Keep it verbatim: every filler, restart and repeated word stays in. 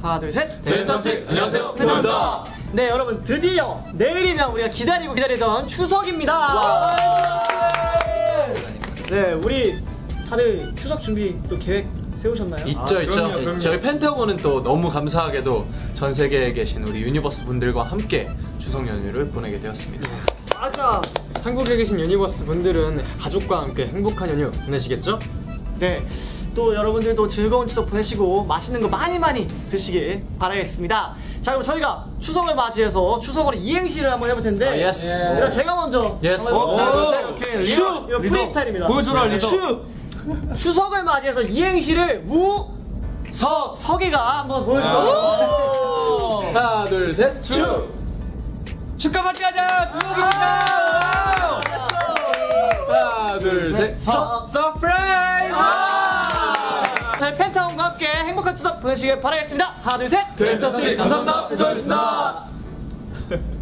하나 둘 셋. 펜타스틱 안녕하세요, 펜타입니다. 네 여러분, 드디어 내일이면 우리가 기다리고 기다리던 추석입니다. 네, 우리 다들 추석 준비 또 계획 세우셨나요? 있죠, 아, 있죠. 그럼요, 그럼요. 저희 펜타곤은 또 너무 감사하게도 전 세계에 계신 우리 유니버스 분들과 함께 추석 연휴를 보내게 되었습니다. 맞아. 한국에 계신 유니버스 분들은 가족과 함께 행복한 연휴 보내시겠죠? 네, 또 여러분들도 즐거운 추석 보내시고 맛있는 거 많이 많이 드시길 바라겠습니다. 자, 그럼 저희가 추석을 맞이해서 추석으로 이행시를 한번 해볼 텐데, 아, 예스. 일단 제가 먼저 예스. 한번 해볼게요. 오, 오케이, 슈! 이거 프리스타일입니다. 보여줘라, 네. 리더. 추석을 맞이해서 이행시를 무, 서, 서기가 한번 보여주죠. 하나, 둘, 셋. 슈! 축하 파티 하자! 추석입니다! 하나, 둘, 셋. 서, 서프라이즈! 저희 펜타곤과 함께 행복한 추석 보내시길 바라겠습니다. 하나 둘 셋. 펜타스틱 감사합니다. 펜타였습니다.